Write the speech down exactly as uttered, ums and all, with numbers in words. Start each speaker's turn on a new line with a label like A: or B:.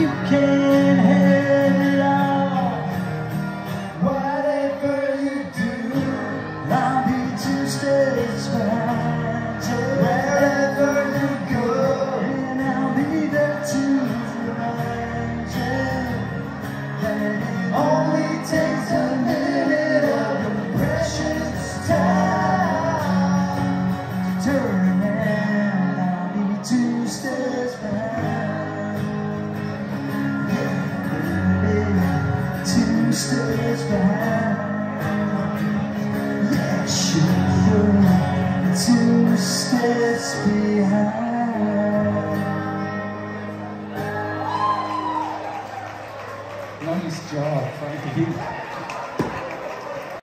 A: you can have it all. Whatever you do, I'll be two steps behind you. Wherever you go, and I'll be there to remind you that it only takes a minute of your precious time to turn around. I'll be two steps behind. Yeah, two steps behind. Yeah, sure, two steps behind.
B: Nice job, thank you.